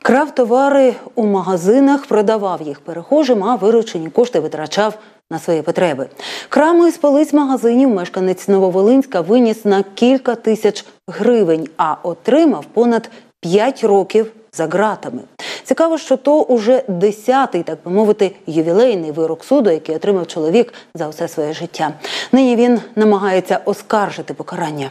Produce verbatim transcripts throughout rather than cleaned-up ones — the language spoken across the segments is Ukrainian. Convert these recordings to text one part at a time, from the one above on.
Крав товари у магазинах, продавав їх перехожим, а виручені кошти витрачав на свої потреби. Крами з полиць магазинів мешканець Нововолинська виніс на кілька тисяч гривень, а отримав понад п'ять років за ґратами. Цікаво, що то уже десятий, так би мовити, ювілейний вирок суду, який отримав чоловік за усе своє життя. Нині він намагається оскаржити покарання.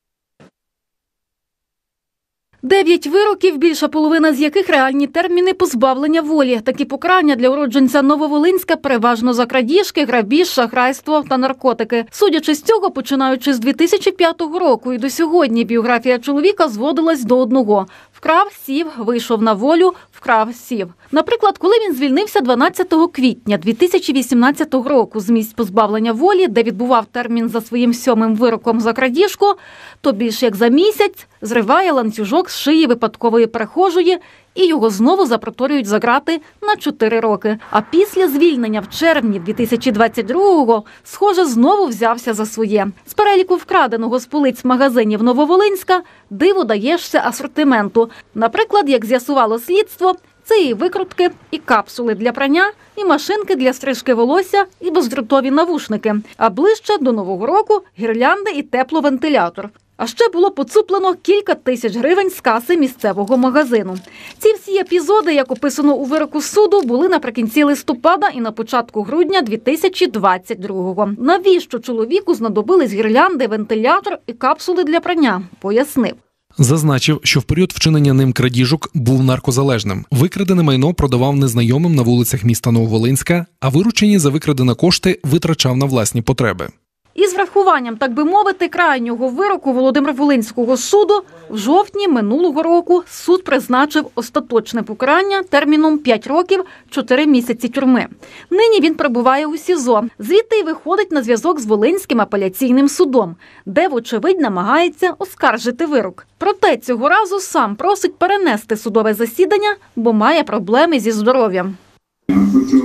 Дев'ять вироків, більша половина з яких реальні терміни позбавлення волі. Такі покарання для уродженця Нововолинська переважно за крадіжки, грабіж, шахрайство та наркотики. Судячи з цього, починаючи з дві тисячі п'ятого року і до сьогодні, біографія чоловіка зводилась до одного – вкрав, сів, вийшов на волю, вкрав, сів. Наприклад, коли він звільнився дванадцятого квітня дві тисячі вісімнадцятого року з місць позбавлення волі, де відбував термін за своїм сьомим вироком за крадіжку, то більш як за місяць зриває ланцюжок з шиї випадкової перехожої і його знову запроторюють за ґрати на чотири роки. А після звільнення в червні дві тисячі двадцять другого, схоже, знову взявся за своє. З переліку вкраденого з полиць магазинів Нововолинська диву даєшся асортименту. Наприклад, як з'ясувало слідство, це і викрутки, і капсули для прання, і машинки для стрижки волосся, і бездротові навушники. А ближче до Нового року – гірлянди і тепловентилятор. А ще було поцуплено кілька тисяч гривень з каси місцевого магазину. Ці всі епізоди, як описано у вироку суду, були наприкінці листопада і на початку грудня дві тисячі двадцять другого. Навіщо чоловіку знадобились гірлянди, вентилятор і капсули для прання? Пояснив. Зазначив, що в період вчинення ним крадіжок був наркозалежним. Викрадене майно продавав незнайомим на вулицях міста Нововолинська, а виручені за викрадені кошти витрачав на власні потреби. Із врахуванням, так би мовити, крайнього вироку Володимир-Волинського суду в жовтні минулого року суд призначив остаточне покарання терміном п'ять років чотири місяці тюрми. Нині він перебуває у СІЗО. Звідти й виходить на зв'язок з Волинським апеляційним судом, де, вочевидь, намагається оскаржити вирок. Проте цього разу сам просить перенести судове засідання, бо має проблеми зі здоров'ям. Хочу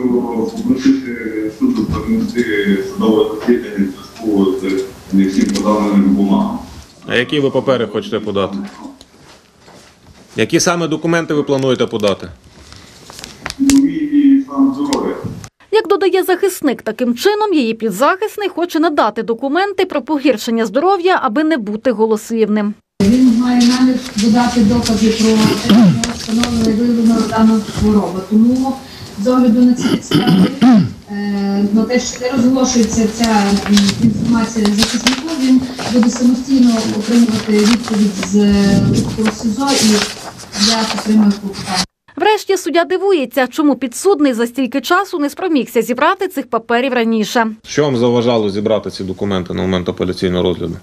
попросити суду перенести судове засідання з не всім поданими бумагами. А які ви папери хочете подати? Які саме документи ви плануєте подати? Ну, і стан здоров'я. Як додає захисник, таким чином її підзахисний хоче надати документи про погіршення здоров'я, аби не бути голослівним. Він має намір додати докази про те, що встановлено і виявлено дану хворобу. Тому з огляду на ці підстави, на те, що не розголошується ця інформація захиснику, він буде самостійно отримувати відповідь з СІЗО і я підтримую клопотання. Врешті суддя дивується, чому підсудний за стільки часу не спромігся зібрати цих паперів раніше. Що вам заважало зібрати ці документи на момент апеляційного розгляду?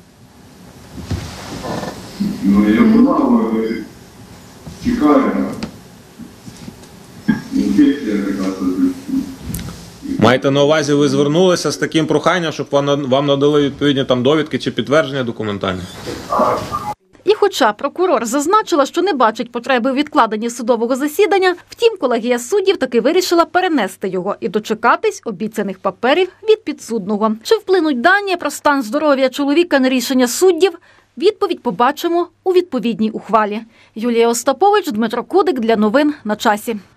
Ну, я подав, чекаю. Інфекція така. Маєте на увазі, ви звернулися з таким проханням, щоб вам надали відповідні там довідки чи підтвердження документальні? І хоча прокурор зазначила, що не бачить потреби у відкладенні судового засідання, втім, колегія суддів таки вирішила перенести його і дочекатись обіцяних паперів від підсудного. Чи вплинуть дані про стан здоров'я чоловіка на рішення суддів? Відповідь побачимо у відповідній ухвалі. Юлія Остапович, Дмитро Кудик для новин на часі.